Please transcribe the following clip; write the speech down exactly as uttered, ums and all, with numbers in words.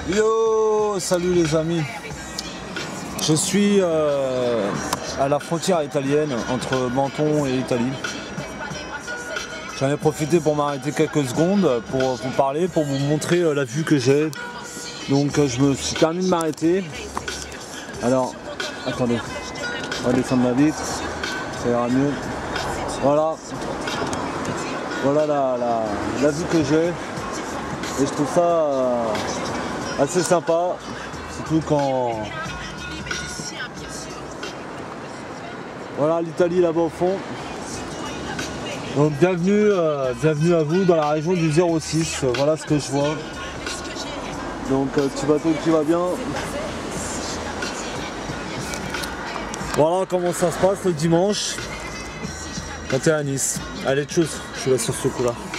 Yo, salut les amis. Je suis euh, à la frontière italienne entre Menton et Italie. J'en ai profité pour m'arrêter quelques secondes pour vous parler, pour vous montrer euh, la vue que j'ai. Donc euh, je me suis permis de m'arrêter. Alors, attendez, on va descendre la vitre, ça ira mieux. Voilà, voilà la, la, la vue que j'ai. Et je trouve ça euh, assez sympa, surtout quand... Voilà l'Italie là-bas au fond. Donc bienvenue, euh, bienvenue à vous dans la région du zéro six, voilà ce que je vois. Donc euh, petit bateau qui va bien. Voilà comment ça se passe le dimanche quand t'es à Nice. Allez tchuss, je vous laisse sur ce coup là.